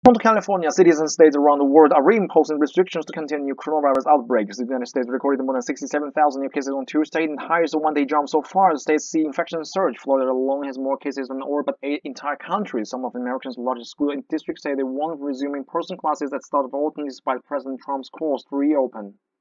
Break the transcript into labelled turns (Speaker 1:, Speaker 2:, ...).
Speaker 1: From California, cities and states around the world are reimposing restrictions to contain new coronavirus outbreaks. The United States recorded more than 67,000 new cases on Tuesday, the highest one-day jump so far. The states see infection surge. Florida alone has more cases than all but 8 entire countries. Some of America's largest school districts say they won't resume in-person classes at the start of autumn despite President Trump's calls to reopen.